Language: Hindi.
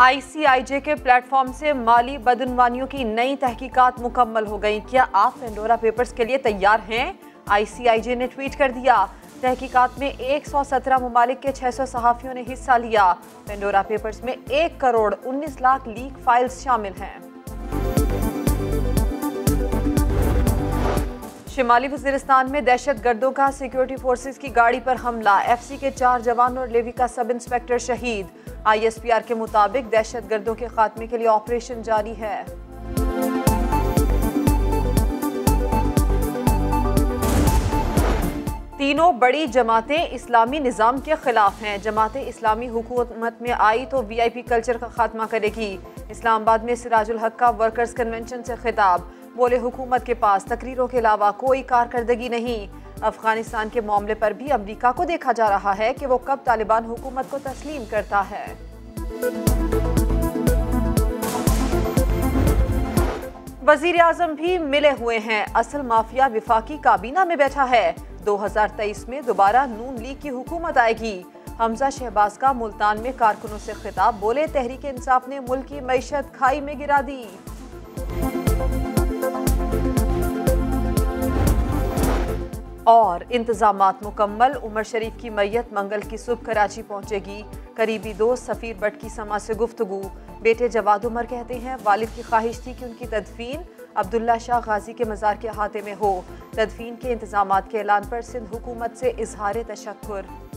ICIJ के प्लेटफॉर्म से माली बदनवानियों की नई तहकीकात मुकम्मल हो गई। क्या आप पेंडोरा पेपर्स के लिए तैयार हैं? ICIJ ने ट्वीट कर दिया। तहकीकात में 117 ममालिक के 600 सहाफ़ियों ने हिस्सा लिया। पेंडोरा पेपर्स में 1 करोड़ 19 लाख लीक फाइल्स शामिल हैं। शिमाली वज़ीरिस्तान में दहशत गर्दों का सिक्योरिटी फोर्सेस की गाड़ी पर हमला। FC के 4 जवान और लेवी का सब इंस्पेक्टर शहीद। ISPR के मुताबिक दहशत गर्दों के खात्मे के लिए ऑपरेशन जारी है। तीनों बड़ी जमातें इस्लामी निज़ाम के खिलाफ हैं। जमातें इस्लामी हुकूमत में आई तो VIP कल्चर का खात्मा करेगी। इस्लामाबाद में सिराजुल हक का वर्कर्स कन्वेंशन से खिताब। बोले, हुकूमत के पास तकरीरों के अलावा कोई कारकर्दगी नहीं। अफगानिस्तान के मामले पर भी अमरीका को देखा जा रहा है कि वो कब तालिबान हुकूमत को तस्लीम करता है। वजीर आजम भी मिले हुए हैं। असल माफिया विफाकी काबीना में बैठा है। 2023 में दोबारा नून लीग की हुकूमत आएगी। हमजा शहबाज का मुल्तान में कारकुनों से खिताब। बोले, तहरीक इंसाफ ने मुल्क की मईशत खाई में गिरा दी। और इंतजामात मुकम्मल। उमर शरीफ की मैयत मंगल की सुबह कराची पहुंचेगी। करीबी दोस्त सफीर बट की समा से गुफ्तगू। बेटे जवाद उमर कहते हैं, वालिद की ख्वाहिश थी कि उनकी तदफीन अब्दुल्ला शाह गाजी के मज़ार के अहाते में हो। तदफीन के इंतजामात के ऐलान पर सिंध हुकूमत से इजहार तशक्कुर।